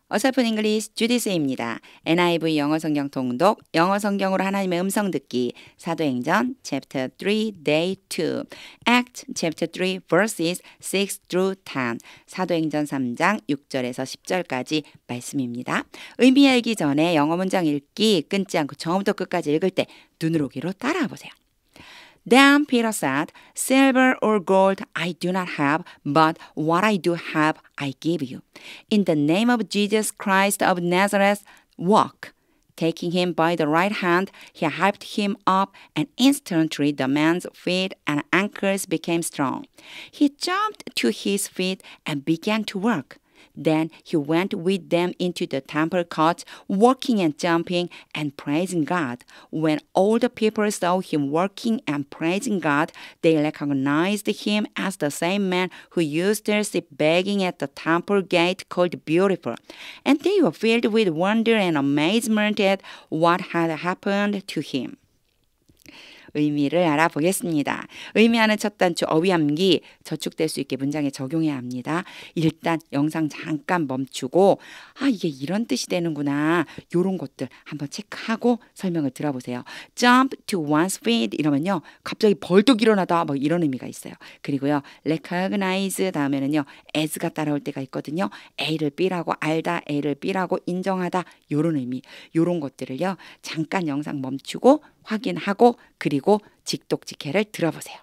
어설픈 잉글리시 주디스입니다. NIV 영어 성경 통독, 영어 성경으로 하나님의 음성 듣기, 사도행전 chapter 3 day 2, Act chapter 3 verses 6 through 10, 사도행전 3장 6절에서 10절까지 말씀입니다. 의미 알기 전에 영어 문장 읽기 끊지 않고 처음부터 끝까지 읽을 때 눈으로 귀로 따라와 보세요. Then Peter said, Silver or gold I do not have, but what I do have I give you. In the name of Jesus Christ of Nazareth, walk. Taking him by the right hand, he helped him up, and instantly the man's feet and ankles became strong. He jumped to his feet and began to work. Then he went with them into the temple courts, walking and jumping and praising God. When all the people saw him working and praising God, they recognized him as the same man who used to sit begging at the temple gate called Beautiful. And they were filled with wonder and amazement at what had happened to him. 의미를 알아보겠습니다. 의미하는 첫 단추 어휘함기 저축될 수 있게 문장에 적용해야 합니다. 일단 영상 잠깐 멈추고 이게 이런 뜻이 되는구나. 이런 것들 한번 체크하고 설명을 들어보세요. Jump to one's feet 이러면요. 갑자기 벌떡 일어나다 뭐 이런 의미가 있어요. 그리고요. recognize 다음에는요. as가 따라올 때가 있거든요. A를 B라고 알다, A를 B라고 인정하다 이런 의미. 이런 것들을요. 잠깐 영상 멈추고 확인하고 그리고 직독직해를 들어보세요.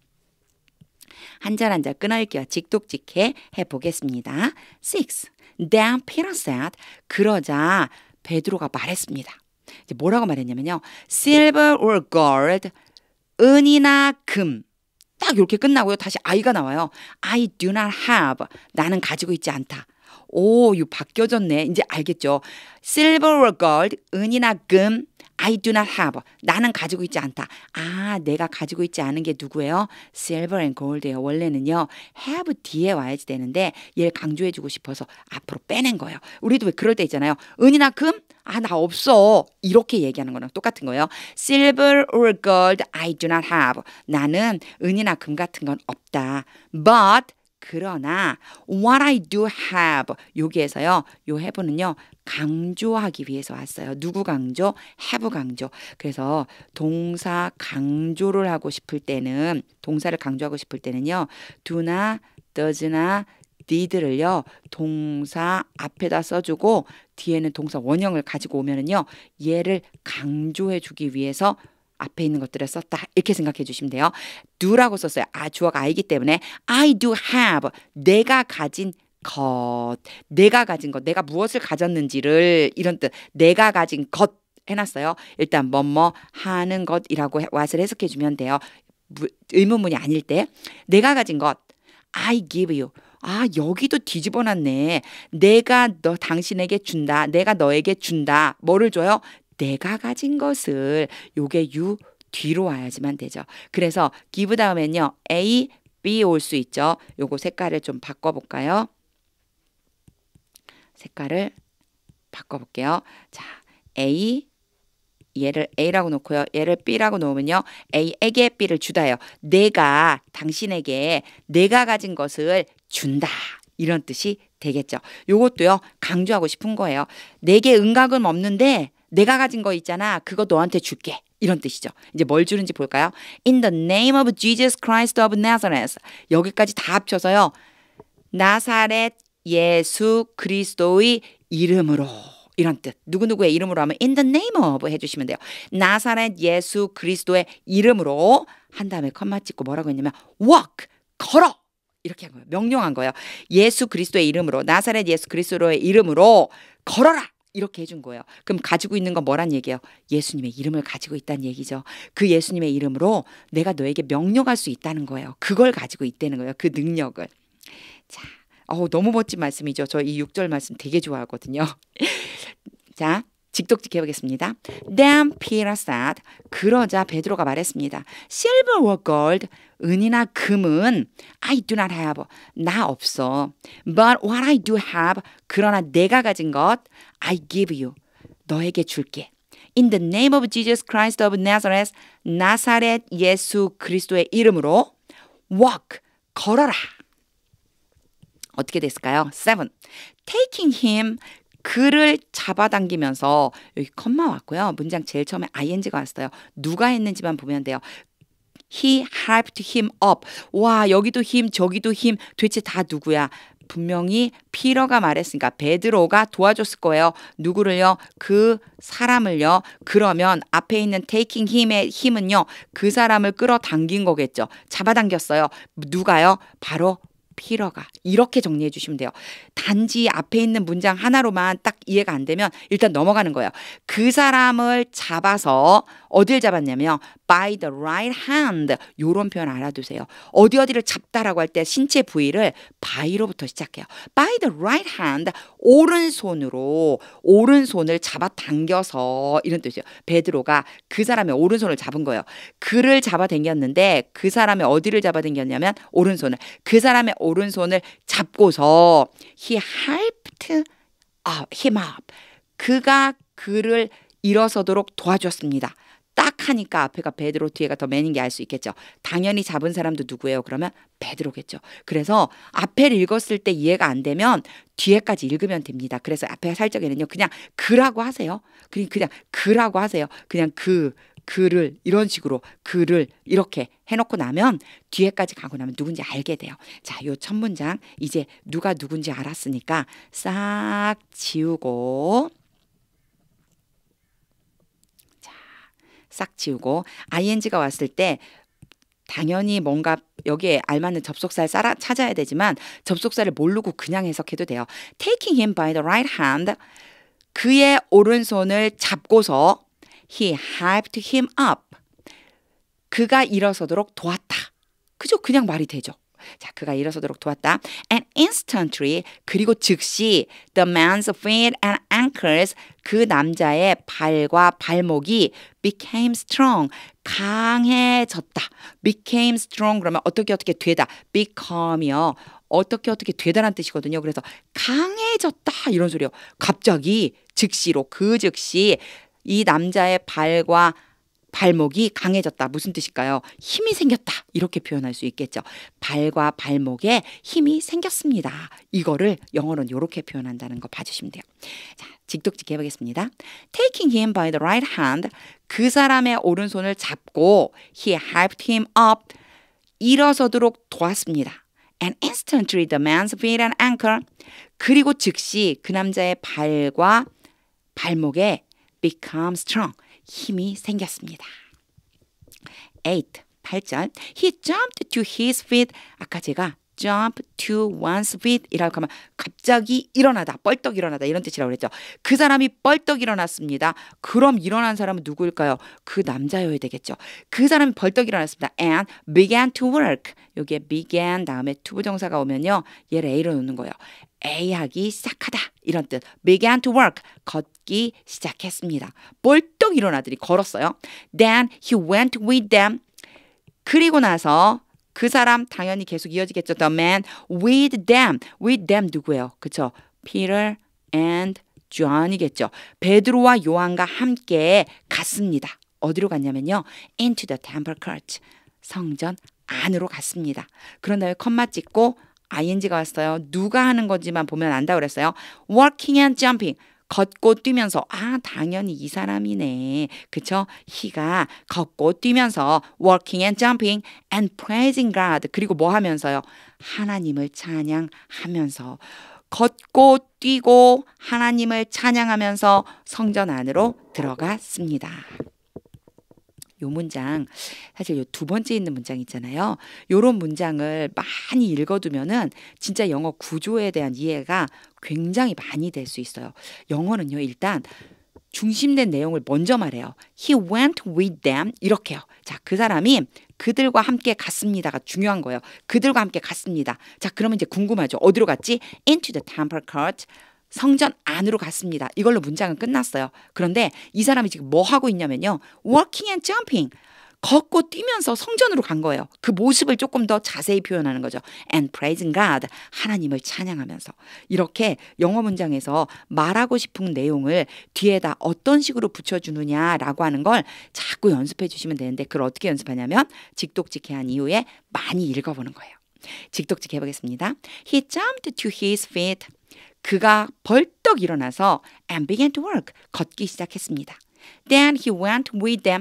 한 절 한 절 끊어읽기와 직독직해 해보겠습니다. 6. Then Peter said, 그러자 베드로가 말했습니다. 이제 뭐라고 말했냐면요. Silver or gold, 은이나 금. 딱 이렇게 끝나고요. 다시 I가 나와요. I do not have, 나는 가지고 있지 않다. 오, 이거 바뀌어졌네. 이제 알겠죠? Silver or gold, 은이나 금, I do not have. 나는 가지고 있지 않다. 내가 가지고 있지 않은 게 누구예요? Silver and gold예요. 원래는요. have 뒤에 와야지 되는데 얘를 강조해주고 싶어서 앞으로 빼낸 거예요. 우리도 왜 그럴 때 있잖아요. 은이나 금? 나 없어. 이렇게 얘기하는 거랑 똑같은 거예요. Silver or gold I do not have. 나는 은이나 금 같은 건 없다. But 그러나 what I do have 여기에서요. 요 have는요. 강조하기 위해서 왔어요. 누구 강조? have 강조. 그래서 동사 강조를 하고 싶을 때는 동사를 강조하고 싶을 때는요. do나 does나 did를요. 동사 앞에다 써주고 뒤에는 동사 원형을 가지고 오면은요. 얘를 강조해 주기 위해서 앞에 있는 것들을 썼다. 이렇게 생각해 주시면 돼요. do라고 썼어요. 주어가 I이기 때문에 I do have. 내가 가진 것. 내가 가진 것. 내가 무엇을 가졌는지를 이런 뜻. 내가 가진 것 해놨어요. 일단 뭐뭐 하는 것이라고 왓을 해석해 주면 돼요. 의문문이 아닐 때. 내가 가진 것. I give you. 여기도 뒤집어 놨네. 내가 당신에게 준다. 내가 너에게 준다. 뭐를 줘요? 내가 가진 것을. 요게 you 뒤로 와야지만 되죠. 그래서 give 다음엔요. A, B 올 수 있죠. 요거 색깔을 좀 바꿔볼까요? 색깔을 바꿔볼게요. 자, A 얘를 A라고 놓고요. 얘를 B라고 놓으면요. A에게 B를 주다예요. 내가 당신에게 내가 가진 것을 준다. 이런 뜻이 되겠죠. 요것도요. 강조하고 싶은 거예요. 내게 은각은 없는데 내가 가진 거 있잖아. 그거 너한테 줄게. 이런 뜻이죠. 이제 뭘 주는지 볼까요? In the name of Jesus Christ of Nazareth. 여기까지 다 합쳐서요. 나사렛 예수 그리스도의 이름으로. 이런 뜻. 누구누구의 이름으로 하면 in the name of 해주시면 돼요. 나사렛 예수 그리스도의 이름으로 한 다음에 컴마 찍고 뭐라고 했냐면 walk. 걸어. 이렇게 한 거예요. 명령한 거예요. 예수 그리스도의 이름으로 나사렛 예수 그리스도의 이름으로 걸어라. 이렇게 해준 거예요. 그럼 가지고 있는 건 뭐란 얘기예요? 예수님의 이름을 가지고 있다는 얘기죠. 그 예수님의 이름으로 내가 너에게 명령할 수 있다는 거예요. 그걸 가지고 있다는 거예요. 그 능력을. 자, 너무 멋진 말씀이죠. 저 이 6절 말씀 되게 좋아하거든요. 자, 직독직해 보겠습니다. Then Peter said, 그러자 베드로가 말했습니다. Silver or gold, 은이나 금은 I do not have, 나 없어. But what I do have, 그러나 내가 가진 것 I give you, 너에게 줄게. In the name of Jesus Christ of Nazareth, 나사렛 예수 그리스도의 이름으로 walk, 걸어라. 어떻게 됐을까요? 7. Taking him 그를 잡아당기면서 여기 컴마 왔고요. 문장 제일 처음에 ing가 왔어요. 누가 했는지만 보면 돼요. He helped him up. 와, 여기도 힘, 저기도 힘. 도대체 다 누구야? 분명히 피터가 말했으니까 베드로가 도와줬을 거예요. 누구를요? 그 사람을요. 그러면 앞에 있는 taking him의 힘은요. 그 사람을 끌어당긴 거겠죠. 잡아당겼어요. 누가요? 바로 피터가. 이렇게 정리해 주시면 돼요. 단지 앞에 있는 문장 하나로만 딱 이해가 안 되면 일단 넘어가는 거예요. 그 사람을 잡아서 어딜 잡았냐면 by the right hand. 요런 표현 알아두세요. 어디를 잡다라고 할 때 신체 부위를 by로부터 시작해요. by the right hand. 오른손을 잡아당겨서 이런 뜻이에요. 베드로가 그 사람의 오른손을 잡은 거예요. 그를 잡아당겼는데 그 사람의 어디를 잡아당겼냐면 오른손을. 그 사람의 오른손을 잡고서 he helped him up. 그가 그를 일어서도록 도와줬습니다. 딱 하니까 앞에가 베드로 뒤에가 더 맨인 게 알 수 있겠죠. 당연히 잡은 사람도 누구예요? 그러면 베드로겠죠. 그래서 앞에를 읽었을 때 이해가 안 되면 뒤에까지 읽으면 됩니다. 그래서 앞에 살짝에는요. 그냥 그라고 하세요. 그냥 그라고 하세요. 그냥 그를 이런 식으로 그를 이렇게 해놓고 나면 뒤에까지 가고 나면 누군지 알게 돼요. 자, 요 첫 문장 이제 누가 누군지 알았으니까 싹 지우고 싹 지우고 ing가 왔을 때 당연히 뭔가 여기에 알맞는 접속사를 찾아야 되지만 접속사를 모르고 그냥 해석해도 돼요. Taking him by the right hand. 그의 오른손을 잡고서 he helped him up. 그가 일어서도록 도왔다. 그죠? 그냥 말이 되죠. 자, 그가 일어서도록 도왔다. And instantly, 그리고 즉시 the man's feet and ankles, 그 남자의 발과 발목이 became strong, 강해졌다. became strong 그러면 어떻게 되다. become이요. 어떻게 되다라는 뜻이거든요. 그래서 강해졌다 이런 소리요. 갑자기 즉시로 그 즉시 이 남자의 발과 발목이 강해졌다. 무슨 뜻일까요? 힘이 생겼다. 이렇게 표현할 수 있겠죠. 발과 발목에 힘이 생겼습니다. 이거를 영어로는 이렇게 표현한다는 거 봐주시면 돼요. 자, 직독직 해보겠습니다. Taking him by the right hand. 그 사람의 오른손을 잡고 he helped him up. 일어서도록 도왔습니다. And instantly the man's feet and ankle. 그리고 즉시 그 남자의 발과 발목에 become strong. 힘이 생겼습니다. 8절. He jumped to his feet. 아까 제가 jump to one's feet 이라고 하면 갑자기 일어나다, 뻘떡 일어나다 이런 뜻이라고 그랬죠. 그 사람이 뻘떡 일어났습니다. 그럼 일어난 사람은 누구일까요? 그 남자여야 되겠죠. 그 사람이 벌떡 일어났습니다. And began to work. 여기에 began 다음에 투부정사가 오면요. 얘를 A로 놓는 거예요. A 하기 시작하다 이런 뜻. began to work. 걷기 시작했습니다. 벌떡 일어나더니 걸었어요. Then he went with them. 그리고 나서 그 사람 당연히 계속 이어지겠죠. The man with them. with them 누구예요? 그쵸? Peter and John이겠죠. 베드로와 요한과 함께 갔습니다. 어디로 갔냐면요. into the temple court. 성전 안으로 갔습니다. 그런 다음에 컴마 찍고 ing가 왔어요. 누가 하는 건지만 보면 안다 그랬어요. walking and jumping. 걷고 뛰면서 당연히 이 사람이네. 그쵸? he가 걷고 뛰면서 walking and jumping and praising God. 그리고 뭐 하면서요? 하나님을 찬양하면서 걷고 뛰고 하나님을 찬양하면서 성전 안으로 들어갔습니다. 요 문장 사실 요 두 번째 있는 문장 있잖아요. 요런 문장을 많이 읽어두면은 진짜 영어 구조에 대한 이해가 굉장히 많이 될 수 있어요. 영어는요 일단 중심된 내용을 먼저 말해요. He went with them 이렇게요. 자, 그 사람이 그들과 함께 갔습니다가 중요한 거예요. 그들과 함께 갔습니다. 자, 그러면 이제 궁금하죠. 어디로 갔지? Into the temple court. 성전 안으로 갔습니다. 이걸로 문장은 끝났어요. 그런데 이 사람이 지금 뭐 하고 있냐면요. walking and jumping. 걷고 뛰면서 성전으로 간 거예요. 그 모습을 조금 더 자세히 표현하는 거죠. and praising God. 하나님을 찬양하면서. 이렇게 영어 문장에서 말하고 싶은 내용을 뒤에다 어떤 식으로 붙여주느냐라고 하는 걸 자꾸 연습해 주시면 되는데 그걸 어떻게 연습하냐면 직독직해한 이후에 많이 읽어보는 거예요. 직독직 해보겠습니다. He jumped to his feet. 그가 벌떡 일어나서 and began to work. 걷기 시작했습니다. Then he went with them.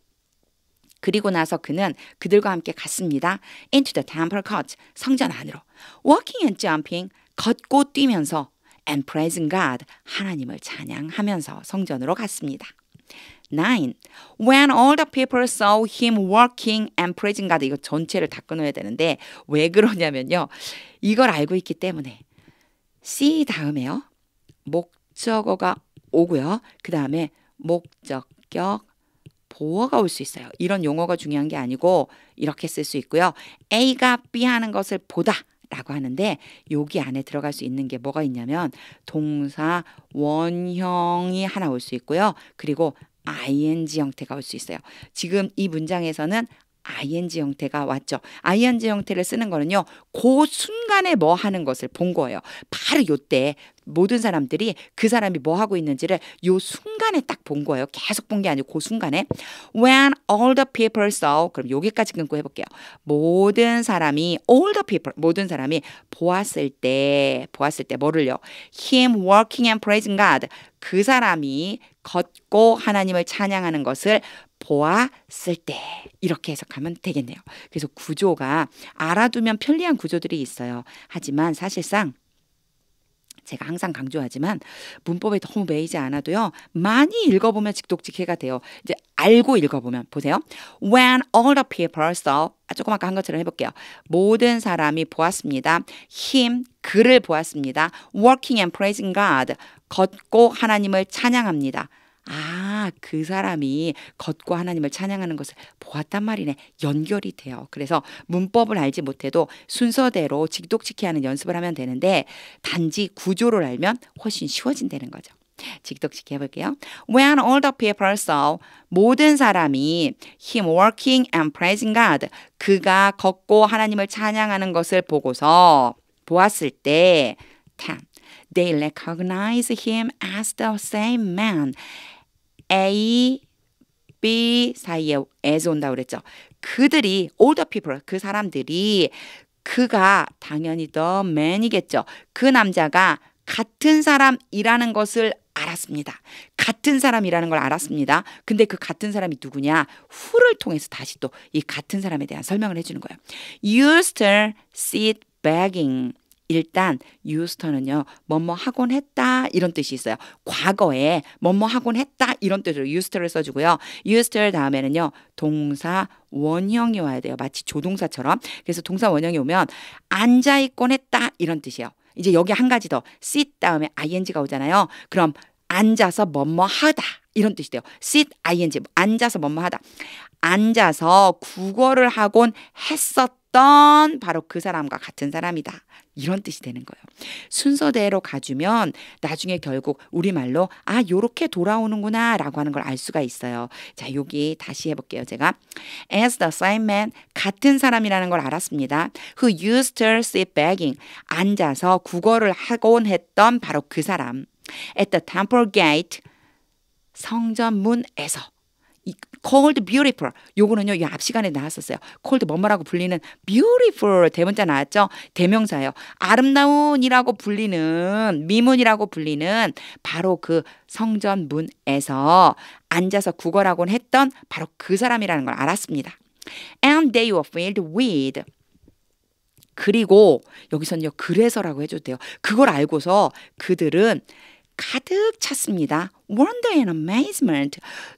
그리고 나서 그는 그들과 함께 갔습니다. Into the temple court. 성전 안으로. Walking and jumping. 걷고 뛰면서 and praising God. 하나님을 찬양하면서 성전으로 갔습니다. 9. When all the people saw him walking and praising God. 이거 전체를 다 끊어야 되는데 왜 그러냐면요. 이걸 알고 있기 때문에 see 다음에요. 목적어가 오고요. 그 다음에 목적격 보어가 올 수 있어요. 이런 용어가 중요한 게 아니고 이렇게 쓸 수 있고요. A가 B 하는 것을 보다 라고 하는데 여기 안에 들어갈 수 있는 게 뭐가 있냐면 동사 원형이 하나 올 수 있고요. 그리고 ing 형태가 올 수 있어요. 지금 이 문장에서는 ing 형태가 왔죠. ing 형태를 쓰는 거는요. 그 순간에 뭐 하는 것을 본 거예요. 바로 요때 모든 사람들이 그 사람이 뭐 하고 있는지를 요 순간에 딱 본 거예요. 계속 본 게 아니고 그 순간에. When all the people saw. 그럼 여기까지 끊고 해볼게요. 모든 사람이 all the people 모든 사람이 보았을 때 뭐를요? Him working and praising God. 그 사람이 걷고 하나님을 찬양하는 것을 보았을 때 이렇게 해석하면 되겠네요. 그래서 구조가 알아두면 편리한 구조들이 있어요. 하지만 사실상 제가 항상 강조하지만 문법에 너무 매이지 않아도요. 많이 읽어보면 직독직해가 돼요. 이제 알고 읽어보면 보세요. When all the people saw. 조금 아까 한 것처럼 해볼게요. 모든 사람이 보았습니다. Him. 그를 보았습니다. Working and praising God. 걷고 하나님을 찬양합니다. 그 사람이 걷고 하나님을 찬양하는 것을 보았단 말이네. 연결이 돼요. 그래서 문법을 알지 못해도 순서대로 직독직해 하는 연습을 하면 되는데 단지 구조를 알면 훨씬 쉬워진다는 거죠. 직독직해 해볼게요. When all the people saw. 모든 사람이 him working and praising God. 그가 걷고 하나님을 찬양하는 것을 보았을 때 10. They recognized him as the same man. A, B 사이에 as 온다고 그랬죠. 그들이 all the people, 그 사람들이 그가 당연히 the man이겠죠. 그 남자가 같은 사람이라는 것을 알았습니다. 같은 사람이라는 걸 알았습니다. 근데 그 같은 사람이 누구냐? who를 통해서 다시 또 이 같은 사람에 대한 설명을 해주는 거예요. used to sit begging. 일단 used는요. 뭐뭐 하곤 했다 이런 뜻이 있어요. 과거에 뭐뭐 하곤 했다 이런 뜻으로 used를 써주고요. used 다음에는요. 동사 원형이 와야 돼요. 마치 조동사처럼. 그래서 동사 원형이 오면 앉아있곤 했다 이런 뜻이에요. 이제 여기 한 가지 더 sit 다음에 ing가 오잖아요. 그럼 앉아서 뭐뭐 하다 이런 뜻이 돼요. sit ing 앉아서 뭐뭐 하다. 앉아서 국어를 하곤 했었던 바로 그 사람과 같은 사람이다. 이런 뜻이 되는 거예요. 순서대로 가주면 나중에 결국 우리말로 요렇게 돌아오는구나 라고 하는 걸 알 수가 있어요. 자, 여기 다시 해볼게요. 제가 as the same man 같은 사람이라는 걸 알았습니다. who used to sit begging 앉아서 국어를 하곤 했던 바로 그 사람. at the temple gate 성전 문에서 called beautiful. 요거는요, 이 앞 시간에 나왔었어요. called 뭐뭐라고 불리는 beautiful 대문자 나왔죠? 대명사예요. 아름다운이라고 불리는 미문이라고 불리는 바로 그 성전 문에서 앉아서 구걸하곤 했던 바로 그 사람이라는 걸 알았습니다. And they were filled with. 그리고 여기서는요, 그래서라고 해줘도 돼요. 그걸 알고서 그들은 가득 찼습니다. Wonder and amazement.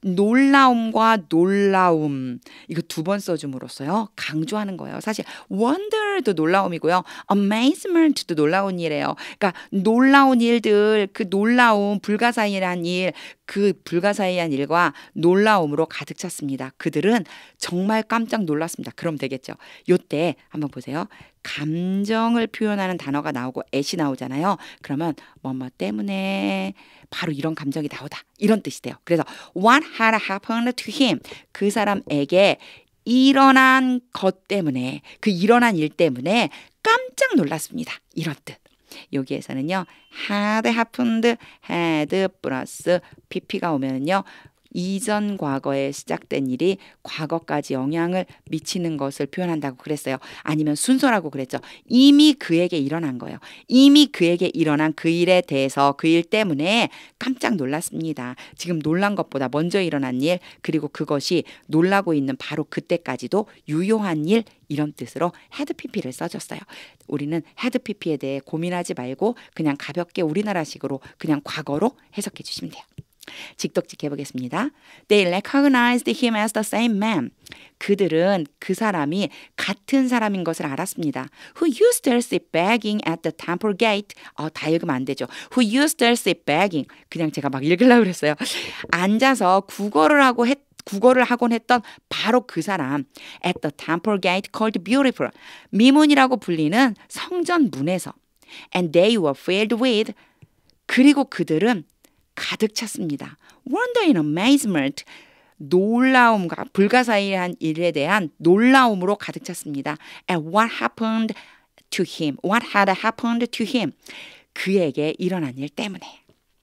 놀라움과 놀라움. 이거 두 번 써줌으로써요. 강조하는 거예요. 사실 wonder도 놀라움이고요. amazement도 놀라운 일이에요. 그러니까 놀라운 일들, 그 놀라움, 불가사의한 일, 그 불가사의한 일과 놀라움으로 가득 찼습니다. 그들은 정말 깜짝 놀랐습니다. 그럼 되겠죠. 요때 한번 보세요. 감정을 표현하는 단어가 나오고 at이 나오잖아요. 그러면 뭐뭐 때문에 바로 이런 감정이 나오다. 이런 뜻이 돼요. 그래서 what had happened to him. 그 사람에게 일어난 것 때문에 그 일어난 일 때문에 깜짝 놀랐습니다. 이런 뜻. 여기에서는요. had happened, had 플러스 pp가 오면은요. 이전 과거에 시작된 일이 과거까지 영향을 미치는 것을 표현한다고 그랬어요. 아니면 순서라고 그랬죠. 이미 그에게 일어난 거예요. 이미 그에게 일어난 그 일에 대해서 그 일 때문에 깜짝 놀랐습니다. 지금 놀란 것보다 먼저 일어난 일, 그리고 그것이 놀라고 있는 바로 그때까지도 유효한 일, 이런 뜻으로 had pp를 써줬어요. 우리는 had pp에 대해 고민하지 말고 그냥 가볍게 우리나라식으로 그냥 과거로 해석해 주시면 돼요. 직독직 해보겠습니다. They recognized him as the same man. 그들은 그 사람이 같은 사람인 것을 알았습니다. Who used to sit begging at the temple gate. 다 읽으면 안 되죠. Who used to sit begging. 그냥 제가 막 읽으려고 그랬어요. 앉아서 국어를 하곤 했던 바로 그 사람. At the temple gate called beautiful. 미문이라고 불리는 성전 문에서. And they were filled with. 그리고 그들은 가득 찼습니다. Wonder and amazement. 놀라움과 불가사의한 일에 대한 놀라움으로 가득 찼습니다. And what happened to him? What had happened to him? 그에게 일어난 일 때문에.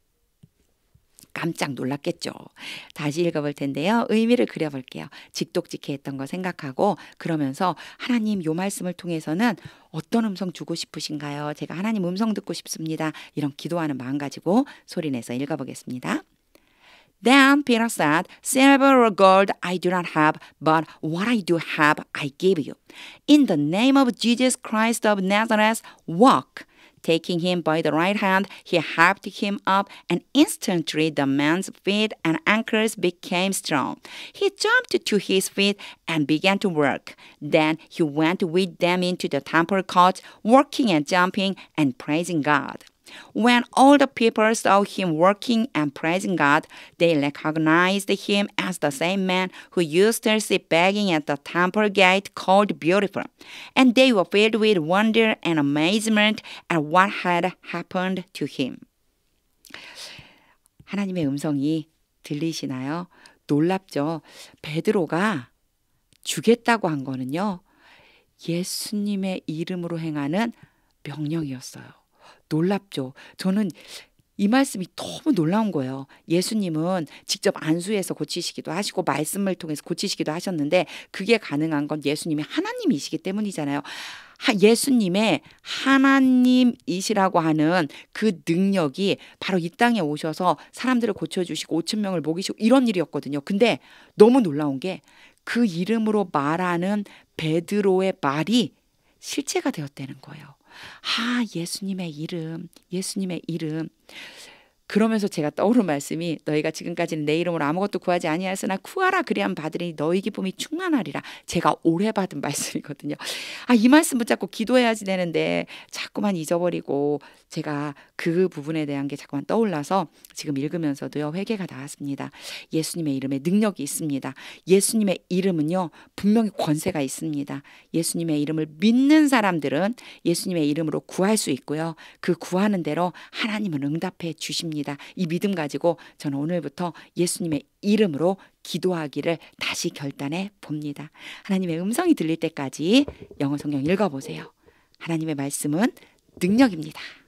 깜짝 놀랐겠죠. 다시 읽어볼 텐데요. 의미를 그려볼게요. 직독직해 했던 거 생각하고 그러면서 하나님 요 말씀을 통해서는 어떤 음성 주고 싶으신가요? 제가 하나님 음성 듣고 싶습니다. 이런 기도하는 마음 가지고 소리내서 읽어보겠습니다. Then Peter said, Silver or gold I do not have, but what I do have I give you. In the name of Jesus Christ of Nazareth, walk. Taking him by the right hand, he helped him up, and instantly the man's feet and ankles became strong. He jumped to his feet and began to work. Then he went with them into the temple court, working and jumping and praising God. When all the people saw him working and praising God, they recognized him as the same man who used to sit begging at the temple gate called Beautiful. And they were filled with wonder and amazement at what had happened to him. 하나님의 음성이 들리시나요? 놀랍죠? 베드로가 주겠다고 한 거는요. 예수님의 이름으로 행하는 명령이었어요. 놀랍죠. 저는 이 말씀이 너무 놀라운 거예요. 예수님은 직접 안수해서 고치시기도 하시고 말씀을 통해서 고치시기도 하셨는데 그게 가능한 건 예수님이 하나님이시기 때문이잖아요. 예수님의 하나님이시라고 하는 그 능력이 바로 이 땅에 오셔서 사람들을 고쳐주시고 5천 명을 먹이시고 이런 일이었거든요. 근데 너무 놀라운 게 그 이름으로 말하는 베드로의 말이 실체가 되었다는 거예요. 예수님의 이름. 그러면서 제가 떠오른 말씀이 너희가 지금까지는 내 이름으로 아무것도 구하지 아니하였으나 구하라 그리하면 받으리니 너희 기쁨이 충만하리라. 제가 오래 받은 말씀이거든요. 이 말씀 붙잡고 기도해야지 되는데 자꾸만 잊어버리고 제가 그 부분에 대한 게 자꾸만 떠올라서 지금 읽으면서도요 회개가 나왔습니다. 예수님의 이름에 능력이 있습니다. 예수님의 이름은요 분명히 권세가 있습니다. 예수님의 이름을 믿는 사람들은 예수님의 이름으로 구할 수 있고요. 그 구하는 대로 하나님은 응답해 주십니다. 이 믿음 가지고 저는 오늘부터 예수님의 이름으로 기도하기를 다시 결단해 봅니다. 하나님의 음성이 들릴 때까지 영어 성경 읽어보세요. 하나님의 말씀은 능력입니다.